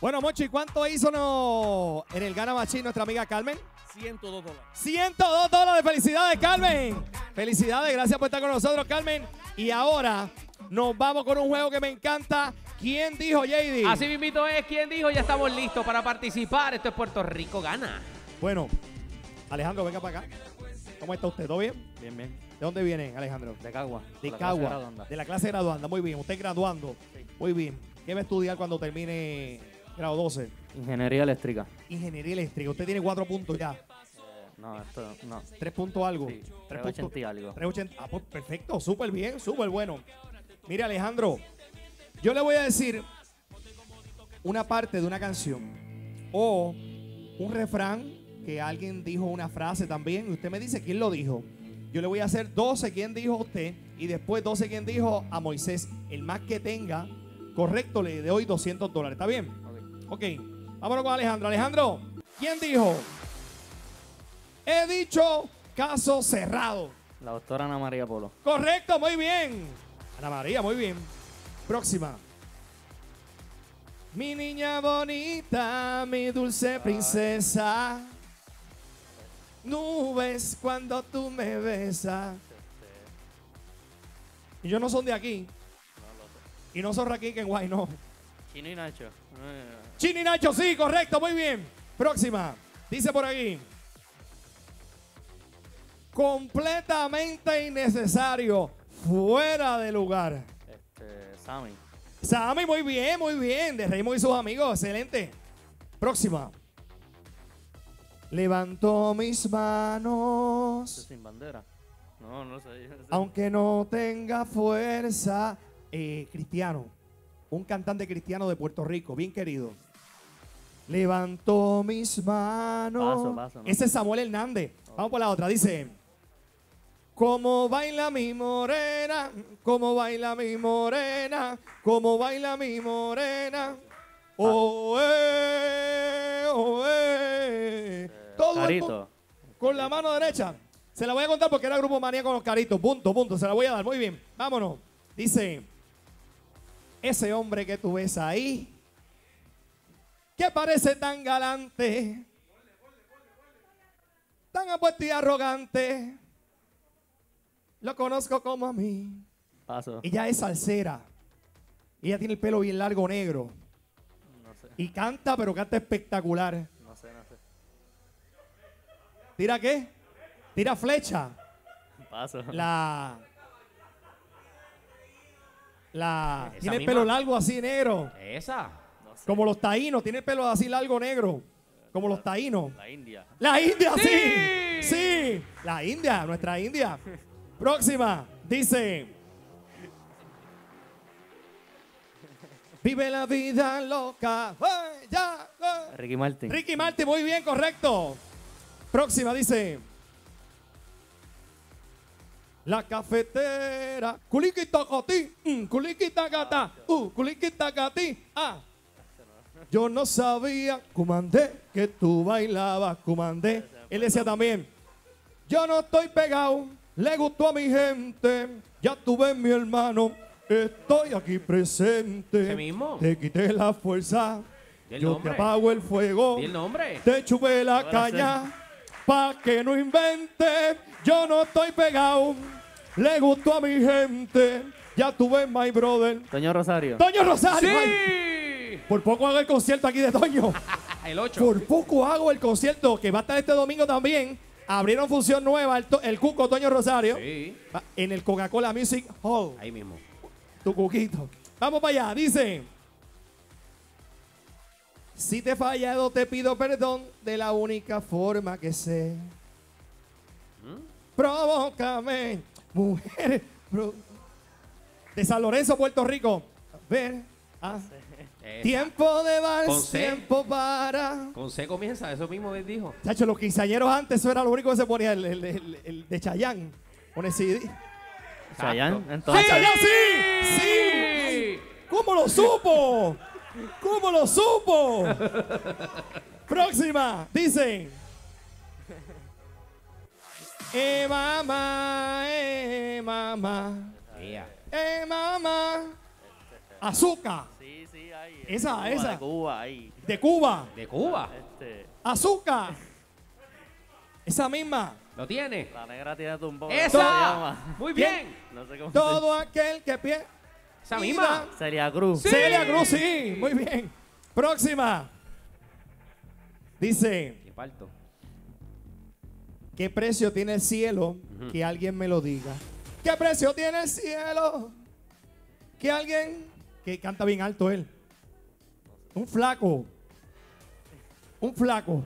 Bueno, Mochi, ¿cuánto hizo en el Gana Machín nuestra amiga Carmen? $102. $102. Felicidades, Carmen. Felicidades, gracias por estar con nosotros, Carmen. Y ahora nos vamos con un juego que me encanta. ¿Quién dijo, JD? Así mismito es. ¿Quién dijo? Ya estamos listos para participar. Esto es Puerto Rico Gana. Bueno, Alejandro, venga para acá. ¿Cómo está usted? ¿Todo bien? Bien, bien. ¿De dónde viene, Alejandro? De Cagua. De la Cagua. clase graduanda. De la clase graduanda. Muy bien. Usted graduando. Sí. Muy bien. ¿Qué va a estudiar cuando termine grado 12? Ingeniería eléctrica. Ingeniería eléctrica. Usted tiene 4 puntos ya. No, esto no. 3 puntos algo. Sí, 3 380 y algo. 380. Ah, pues perfecto. Súper bien. Súper bueno. Mire, Alejandro. Yo le voy a decir una parte de una canción o un refrán que alguien dijo una frase también y usted me dice quién lo dijo. Yo le voy a hacer 12 quién dijo a usted y después 12 quién dijo a Moisés. El más que tenga correcto le doy $200. ¿Está bien? Ok. Vámonos con Alejandro. Alejandro, ¿quién dijo? He dicho caso cerrado. La doctora Ana María Polo. Correcto, muy bien. Ana María, muy bien. Próxima. Mi niña bonita, mi dulce princesa. Nubes cuando tú me besas. Y yo no son de aquí. Y no son Raquel en Guay, no. Chino y Nacho. Chini Nacho, sí, correcto, muy bien. Próxima. Dice por aquí. Completamente innecesario. Fuera de lugar. Sammy. Sammy, muy bien, muy bien. De Raymond y sus amigos, excelente. Próxima. Levantó mis manos, Sin bandera. No sé. aunque no tenga fuerza. Cristiano, un cantante cristiano de Puerto Rico, bien querido. Levantó mis manos. Paso, ¿no? Ese es Samuel Hernández. Vamos por la otra, dice. Como baila mi morena, como baila mi morena, como baila mi morena. Oh, Todo el mundo Carito. con la mano derecha. Se la voy a contar porque era Grupo Manía con los Caritos. Punto. Se la voy a dar. Muy bien. Vámonos. Dice, ese hombre que tú ves ahí, que parece tan galante, tan apuesto y arrogante, lo conozco como a mí. Paso. Ella es salsera. Ella tiene el pelo bien largo, negro. No sé. Y canta, pero canta espectacular. No sé. ¿Tira qué? Tira flecha. Paso. Tiene el misma. pelo largo así, negro. Esa. No sé. Como los taínos. Tiene el pelo así largo, negro. Como los taínos. La India. La India, sí. ¡Sí! Sí. La India, nuestra India. Próxima. Dice. Vive la vida loca. ¡Hey, ya! Ricky Martin. Ricky Martin, muy bien, correcto. Próxima, dice. La cafetera. Culiquitacati. Culiquitacata. Culiquitacati. Ah. Yo no sabía, Cumandé, que tú bailabas, Cumandé. Él decía también. Yo no estoy pegado. Le gustó a mi gente. Ya tuve mi hermano. Estoy aquí presente. ¿Ese mismo? Te quité la fuerza. ¿Y el Yo nombre? te apago el fuego. ¿Y el nombre? Te chupé la Ahora caña. Pa' que no invente. Yo no estoy pegado. Le gustó a mi gente. Ya tuve my brother. Toño Rosario. Toño Rosario. Ay, ¡Sí! por poco hago el concierto aquí de Toño. El 8. Por poco hago el concierto que va a estar este domingo también. Abrieron función nueva el Cuco Toño Rosario. Sí. En el Coca-Cola Music Hall. Ahí mismo. Tu cuquito. Vamos para allá. Dice. Si te he fallado, te pido perdón de la única forma que sé. Provócame, mujer. De San Lorenzo, Puerto Rico. Ver. Esa. Tiempo de vals, Con C. tiempo para. Con C comienza, eso mismo él dijo. Chacho, los quinceañeros antes, eso era lo único que se ponía, el de Chayanne. Con el CD. Chayanne. Exacto. Entonces. ¡Chayanne, sí! ¡Sí! ¿Cómo lo supo? ¿Cómo lo supo? Próxima, dice. Mamá, mamá. Yeah. Mamá. Azúcar. Sí, ahí. Esa. De Cuba, ahí. De Cuba. De Cuba. Azúcar. Esa misma. ¿Lo tiene? La negra tiene tumbón. ¡Esa! ¿Cómo se llama? Muy bien. No sé cómo Todo aquel que piensa. Esa misma. Celia Cruz. Sí. Celia Cruz, sí. Muy bien. Próxima. Dice, Qué parto. ¿qué precio tiene el cielo? Que alguien me lo diga. ¿Qué precio tiene el cielo? Que alguien... Que canta bien alto él. Un flaco. Un flaco.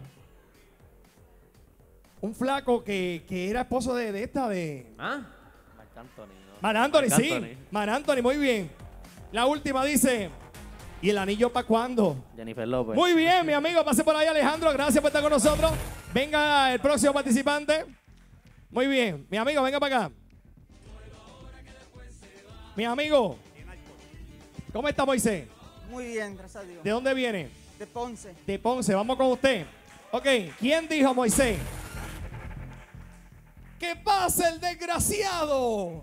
Un flaco que era esposo de esta, de... ¿Ah? Marc Anthony, ¿no? Mar Anthony, Marc sí. Anthony. Mar Anthony, muy bien. La última dice, ¿y el anillo para cuándo? Jennifer López. Muy bien, mi amigo. Pase por ahí, Alejandro. Gracias por estar con nosotros. Venga el próximo participante. Muy bien. Mi amigo, venga para acá. Mi amigo. ¿Cómo está, Moisés? Muy bien, gracias a Dios. ¿De dónde viene? De Ponce. De Ponce. Vamos con usted. Ok. ¿Quién dijo, Moisés? ¡Que pase el desgraciado!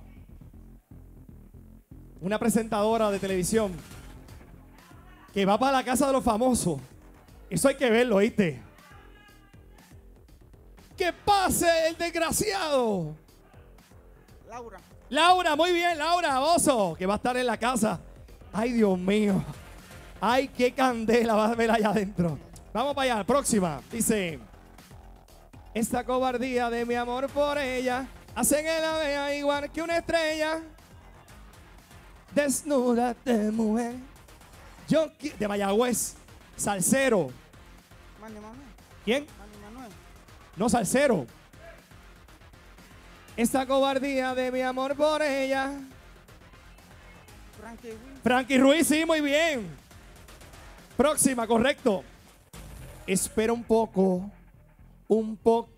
Una presentadora de televisión que va para la casa de los famosos. Eso hay que verlo, ¿oíste? ¡Que pase el desgraciado! Laura. Laura, muy bien, Laura Oso, que va a estar en la casa. Ay, Dios mío. Ay, qué candela va a ver allá adentro. Vamos para allá, próxima. Dice, esta cobardía de mi amor por ella hace que la vea igual que una estrella. Desnúdate, mujer. De Mayagüez, salsero. Manny Manuel. ¿Quién? Manny Manuel. No, salsero. Esta cobardía de mi amor por ella. Frankie Will. Frankie Ruiz, sí, muy bien. Próxima, correcto. Espera un poco. Un poco.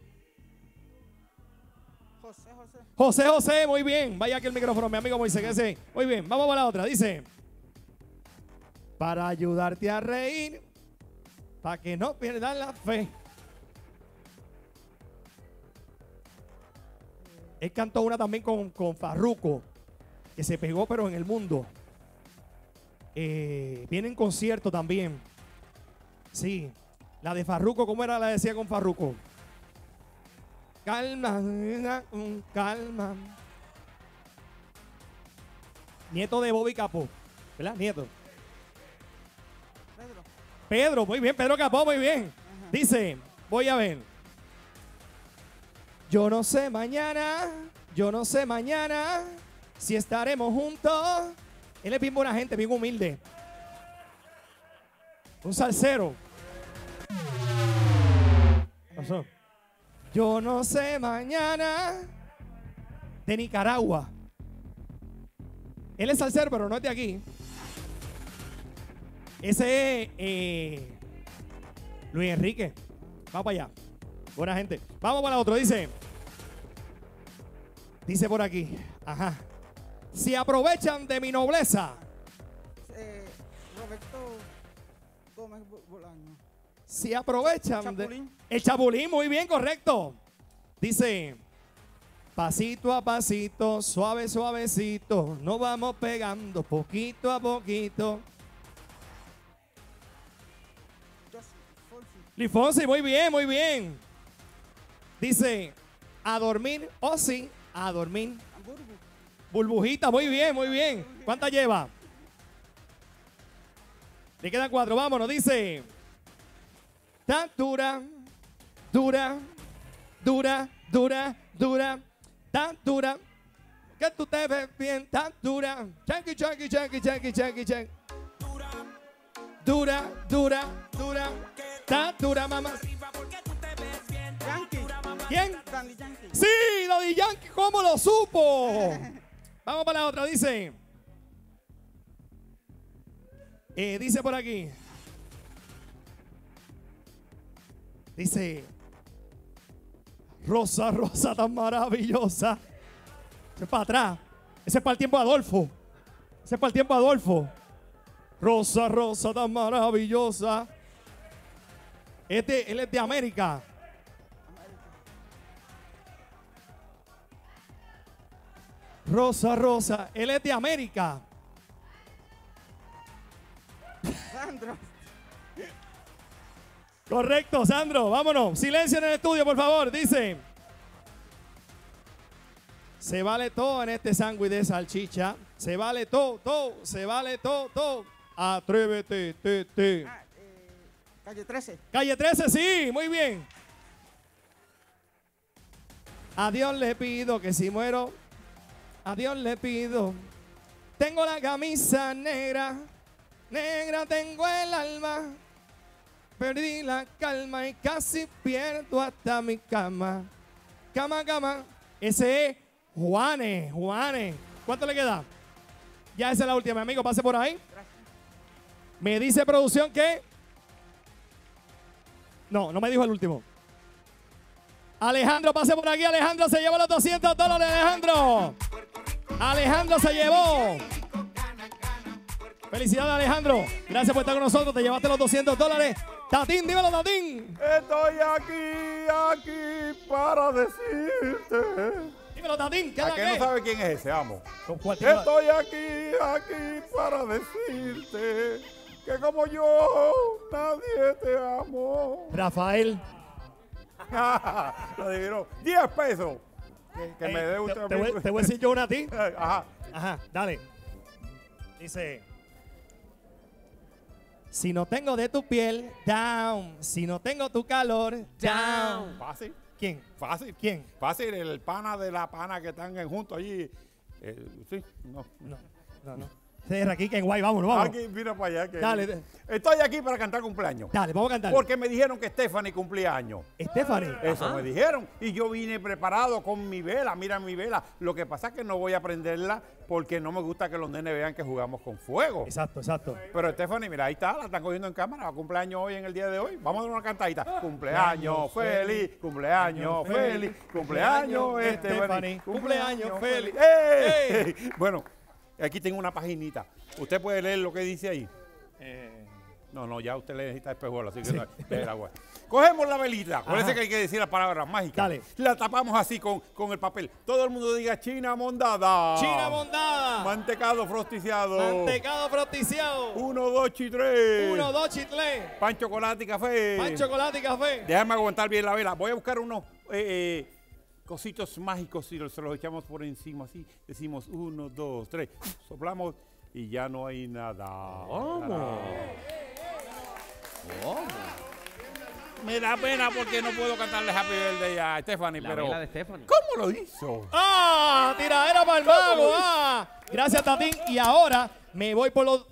José, muy bien. Vaya aquí el micrófono, mi amigo Moisés. Que sí. Muy bien, vamos para la otra. Dice, para ayudarte a reír, para que no pierdas la fe. Él cantó una también con Farruko, que se pegó pero en el mundo. Viene en concierto también. Sí, la de Farruko, ¿cómo era la decía con Farruko? Calma, calma. Nieto de Bobby Capó, ¿verdad? Nieto. Pedro. Pedro, muy bien, Pedro Capó, muy bien. Ajá. Dice, voy a ver. Yo no sé mañana si estaremos juntos. Él es bien buena gente, bien humilde. Un salsero. ¿Qué pasó? Yo no sé mañana. De Nicaragua. Él es salsero, pero no es de aquí. Ese es Luis Enrique. Vamos para allá. Buena gente. Vamos para otro. Dice por aquí. Ajá. Si aprovechan de mi nobleza. Roberto Gómez Bolaño. Si aprovechan Chapulín. de... El Chapulín, muy bien, correcto. Dice, pasito a pasito, suave, suavecito, nos vamos pegando poquito a poquito. Lifonsi, muy bien, muy bien. Dice, a dormir, oh sí, a dormir. Burbujita, muy bien, muy bien. ¿Cuántas lleva? Le quedan 4, vámonos, dice. Tan dura, dura, dura, dura, dura, tan dura, que tú te ves bien, tan dura. Chanqui, chanqui, chanqui, chanqui, chanqui, chanqui. Dura, dura, dura, tan dura, mamá. Yankee. ¿Quién? Daddy Yankee. Sí, Daddy Yankee, ¿cómo lo supo? Vamos para la otra, dice. Dice por aquí. Dice, Rosa, Rosa tan maravillosa. Ese es para atrás. Ese es para el tiempo de Adolfo. Ese es para el tiempo de Adolfo. Rosa, Rosa tan maravillosa. Él es de América. Rosa, Rosa. Él es de América. Alejandro. Correcto, Sandro. Vámonos. Silencio en el estudio, por favor. Dice: se vale todo en este sándwich de salchicha. Se vale todo, todo. Se vale todo, todo. Atrévete, te. Ah, calle 13. Calle 13, sí, muy bien. A Dios le pido que si muero, a Dios le pido. Tengo la camisa negra, negra tengo el alma. Perdí la calma y casi pierdo hasta mi cama. Cama, cama. Ese es Juanes, Juanes. ¿Cuánto le queda? Ya esa es la última, mi amigo, pase por ahí. Me dice producción que... No me dijo el último. Alejandro, pase por aquí. Alejandro se llevó los $200, Alejandro. Alejandro se llevó. Felicidades, Alejandro. Gracias por estar con nosotros. Te llevaste los $200. Tatín, dímelo, Tatín. Estoy aquí para decirte. Dímelo, Tatín. ¿Qué es ¿A la qué que? no sabe quién es ese, amo? ¿Con cuál te va? Estoy aquí para decirte que como yo nadie te amó. Rafael. Lo adivinó. 10 pesos. Que me dé te usted. voy a decir yo una a ti. Ajá. Ajá, dale. Dice: si no tengo de tu piel, down. Si no tengo tu calor, down. Fácil. ¿Quién? Fácil. ¿Quién? Fácil, el pana de la pana que están juntos allí. Sí, no. No. Cierra aquí, que en guay, vámonos. Aquí, mira para allá. Dale. Estoy aquí para cantar cumpleaños. Dale, vamos a cantar. Porque me dijeron que Stephanie cumplía años. Stephanie. Eso me dijeron. Y yo vine preparado con mi vela. Mira mi vela. Lo que pasa es que no voy a prenderla porque no me gusta que los nenes vean que jugamos con fuego. Exacto. Pero Stephanie, mira, ahí está. La están cogiendo en cámara. Va a cumpleaños hoy en el día de hoy. Vamos a dar una cantadita. Cumpleaños feliz. Cumpleaños feliz. Cumpleaños Stephanie. Cumpleaños feliz. ¡Ey! Bueno, aquí tengo una paginita. ¿Usted puede leer lo que dice ahí? No, ya usted le necesita espejuelo, así que no, deje el agua. Cogemos la velita, parece que hay que decir las palabras mágicas. Dale. La tapamos así con el papel. Todo el mundo diga China mondada. China mondada. Mantecado frosticiado. Mantecado frosticiado. 1, 2 y 3. 1, 2 y 3. Pan, chocolate y café. Pan, chocolate y café. Déjame aguantar bien la vela. Voy a buscar unos cositos mágicos y se los echamos por encima así. Decimos 1, 2, 3. Soplamos y ya no hay nada. ¿Cómo? Me da pena porque no puedo cantarle Happy Birthday a Stephanie, La pero vela de Stephanie. ¿cómo lo hizo? ¡Ah! Tiradera para el mago. ¡Ah! Gracias, Tatín. Y ahora me voy por los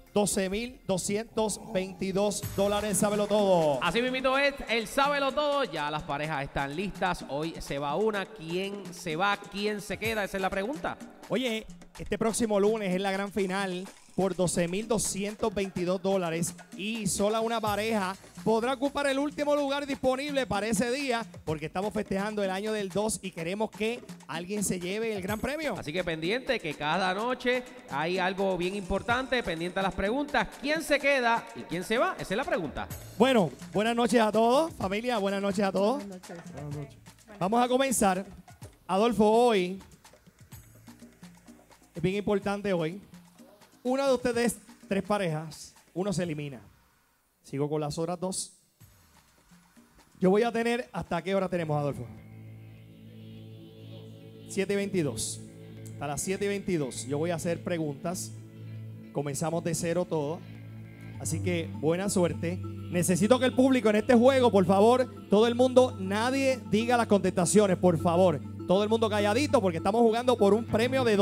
$12,222. Sábelo todo. Así mismito es, el sábelo todo. Ya las parejas están listas. Hoy se va una. ¿Quién se va? ¿Quién se queda? Esa es la pregunta. Oye, este próximo lunes es la gran final por $12,222 y sola una pareja podrá ocupar el último lugar disponible para ese día porque estamos festejando el año del 2 y queremos que alguien se lleve el gran premio. Así que pendiente que cada noche hay algo bien importante, pendiente a las preguntas. ¿Quién se queda y quién se va? Esa es la pregunta. Bueno, buenas noches a todos, familia, buenas noches a todos. Vamos a comenzar. Adolfo, hoy es bien importante hoy. Una de ustedes, 3 parejas, uno se elimina. Sigo con las otras 2. Yo voy a tener, ¿hasta qué hora tenemos, Adolfo? 7:22. Hasta las 7:22. Yo voy a hacer preguntas. Comenzamos de cero todo. Así que buena suerte. Necesito que el público en este juego, por favor, todo el mundo, nadie diga las contestaciones, por favor. Todo el mundo calladito porque estamos jugando por un premio de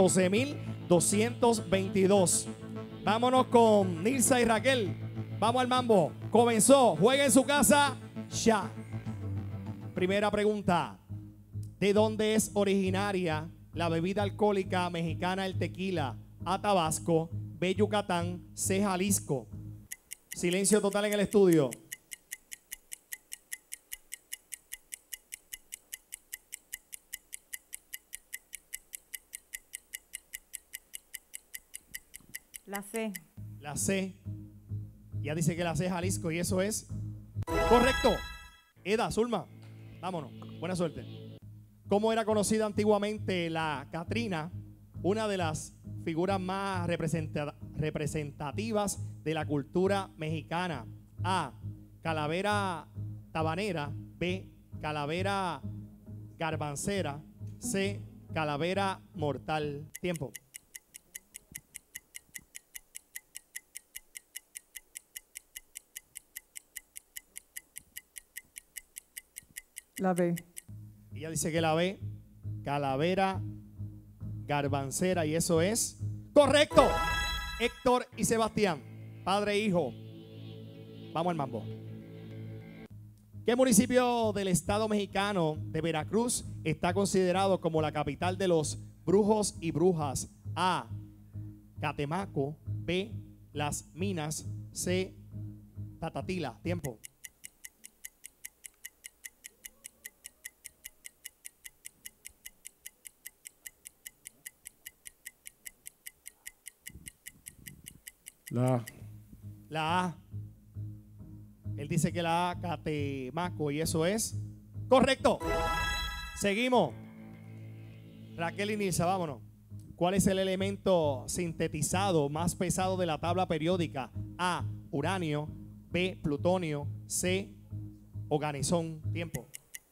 $12,222. Vámonos con Nilsa y Raquel. Vamos al mambo. Comenzó. Juega en su casa ya. Primera pregunta. ¿De dónde es originaria la bebida alcohólica mexicana, el tequila? A, Tabasco. B, Yucatán. C, Jalisco. Silencio total en el estudio. La C. La C. Ya dice que la C es Jalisco y eso es correcto. Eda, Zulma, vámonos. Buena suerte. ¿Cómo era conocida antiguamente la Catrina? Una de las figuras más representativas de la cultura mexicana? A. Calavera tabanera. B. Calavera garbancera. C. Calavera mortal. Tiempo. La B. Ella dice que la B. Calavera garbancera. Y eso es correcto. Héctor y Sebastián, padre e hijo. Vamos al mambo. ¿Qué municipio del estado mexicano de Veracruz está considerado como la capital de los brujos y brujas? A. Catemaco. B. Las Minas. C. Tatatila. Tiempo. La A. La A. Él dice que la A, Catemaco, y eso es correcto. Seguimos. Raquel y Nilsa, vámonos. ¿Cuál es el elemento sintetizado más pesado de la tabla periódica? A. Uranio. B. Plutonio. C. Oganezón. Tiempo.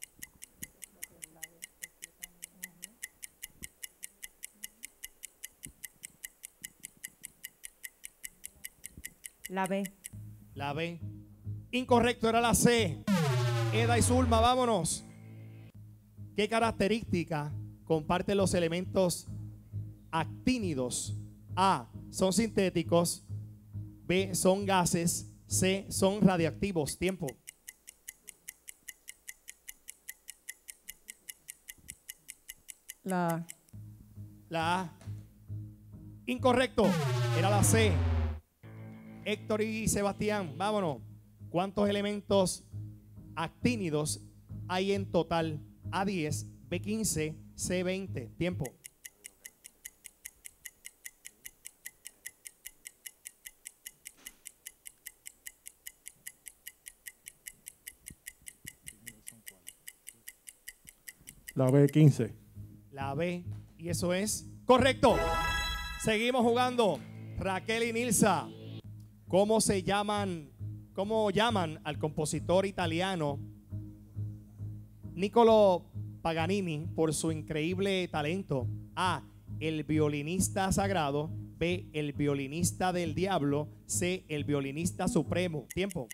La B. La B. Incorrecto, era la C. Eda y Zulma, vámonos. ¿Qué característica comparten los elementos actínidos? A. Son sintéticos. B. Son gases. C. Son radiactivos. Tiempo. La A. La A. Incorrecto, era la C. Héctor y Sebastián, vámonos. ¿Cuántos elementos actínidos hay en total? A10, B15, C20. Tiempo. La B15. La B, y eso es correcto. Seguimos jugando. Raquel y Nilsa, ¿cómo llaman al compositor italiano Niccolò Paganini por su increíble talento? A. El violinista sagrado. B. El violinista del diablo. C. El violinista supremo. Tiempo.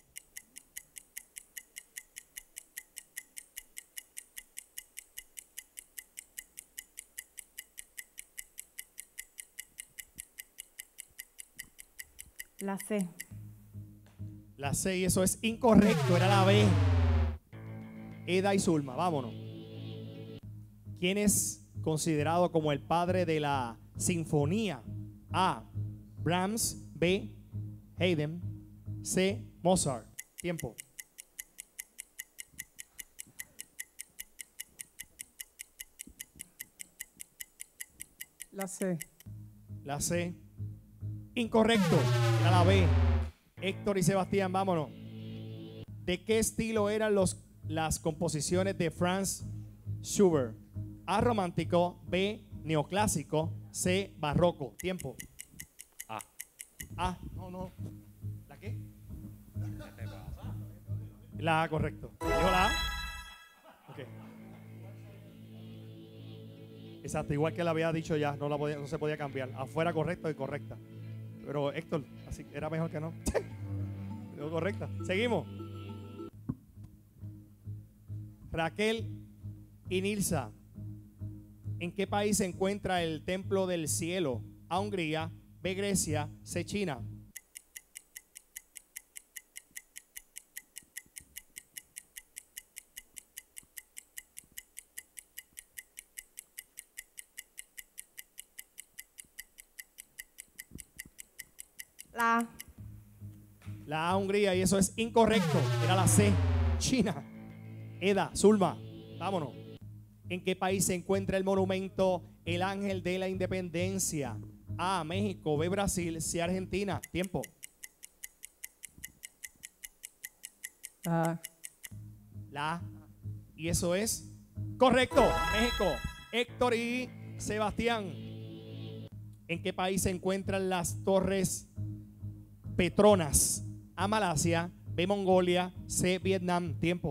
La C. La C, y eso es incorrecto, era la B. Eda y Zulma, vámonos. ¿Quién es considerado como el padre de la sinfonía? A. Brahms. B. Haydn. C. Mozart. Tiempo. La C. La C. Incorrecto, era la B. Héctor y Sebastián, vámonos. ¿De qué estilo eran las composiciones de Franz Schubert? A. Romántico. B. Neoclásico. C. Barroco. Tiempo. A. A. No. ¿La qué? La A, correcto. ¿Dijo la A? Ok. Exacto, igual que la había dicho ya, no se podía cambiar. Afuera correcto y correcta. Pero Héctor, así era mejor que no. Digo correcta. Seguimos. Raquel y Nilsa, ¿en qué país se encuentra el Templo del Cielo? A. Hungría. B. Grecia. C. China. La A. La A, Hungría, y eso es incorrecto. Era la C, China. Eda, Zulma, vámonos. ¿En qué país se encuentra el monumento El Ángel de la Independencia? A. México. B. Brasil. C. Argentina. Tiempo. La A. La A. Y eso es correcto. México. Héctor y Sebastián. ¿En qué país se encuentran las Torres Petronas? A, Malasia, B, Mongolia, C, Vietnam. Tiempo.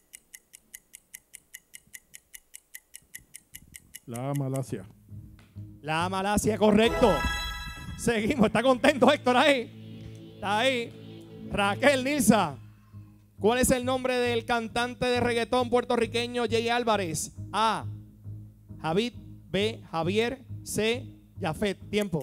La A, Malasia. La A, Malasia, correcto. Seguimos. ¿Está contento Héctor ahí? Está ahí. Raquel, Nilsa. ¿Cuál es el nombre del cantante de reggaetón puertorriqueño Jay Álvarez? A, Javid, B, Javier, C, Jafet. Tiempo.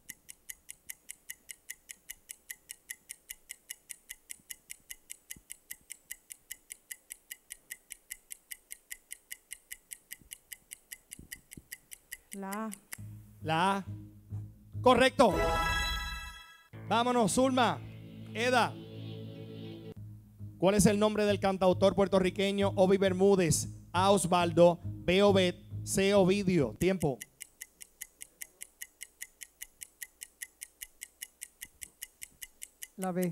La A. La A. Correcto. Vámonos, Zulma. Eda. ¿Cuál es el nombre del cantautor puertorriqueño Obi Bermúdez? A, Osvaldo, B, Obed, C, Ovidio. Tiempo. La B.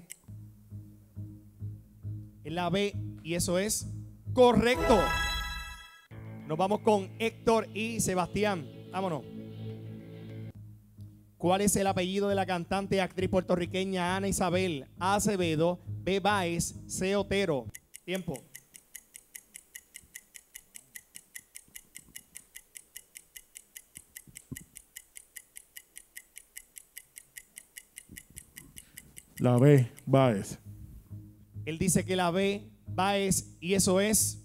Es la B y eso es correcto. Nos vamos con Héctor y Sebastián. Vámonos. ¿Cuál es el apellido de la cantante y actriz puertorriqueña Ana Isabel? A, Acevedo, B, Báez, C, Otero. Tiempo. La B, Báez. Él dice que la B, Báez, y eso es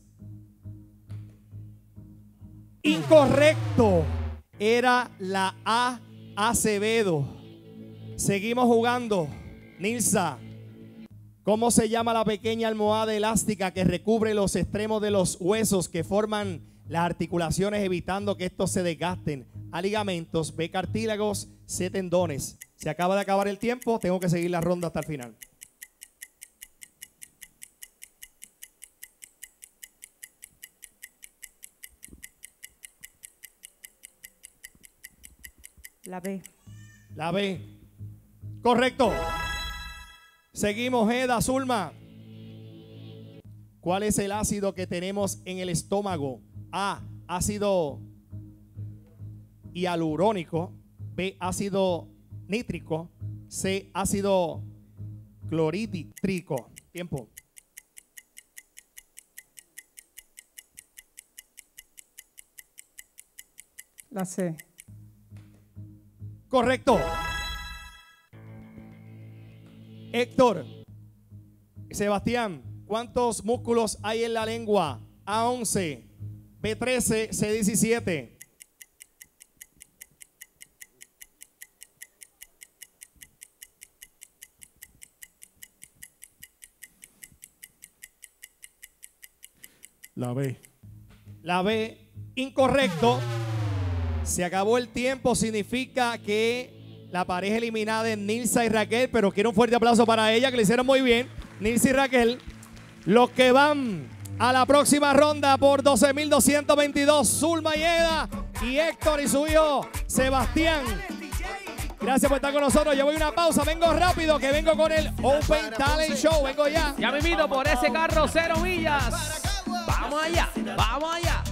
incorrecto. Era la A, Acevedo. Seguimos jugando. Nilsa, ¿cómo se llama la pequeña almohada elástica que recubre los extremos de los huesos que forman las articulaciones, evitando que estos se desgasten? A, ligamentos, B, cartílagos, C, tendones. Se acaba de acabar el tiempo, tengo que seguir la ronda hasta el final. La B. La B. Correcto. Seguimos, Eda, Zulma. ¿Cuál es el ácido que tenemos en el estómago? A, ácido hialurónico. B, ácido nítrico. C, ácido clorhídrico. Tiempo. La C. Correcto. Héctor, Sebastián, ¿cuántos músculos hay en la lengua? A, 11, B, 13, C, 17. La B. La B, incorrecto. Se acabó el tiempo, significa que la pareja eliminada es Nilsa y Raquel, pero quiero un fuerte aplauso para ella, que lo hicieron muy bien. Nilsa y Raquel, los que van a la próxima ronda por 12.222, Zulma y Eda, y Héctor y su hijo Sebastián. Gracias por estar con nosotros. Yo voy a una pausa, vengo rápido, que vengo con el Open Talent Show, vengo ya. Ya me invito por ese carro 0 millas. Vamos allá, vamos allá.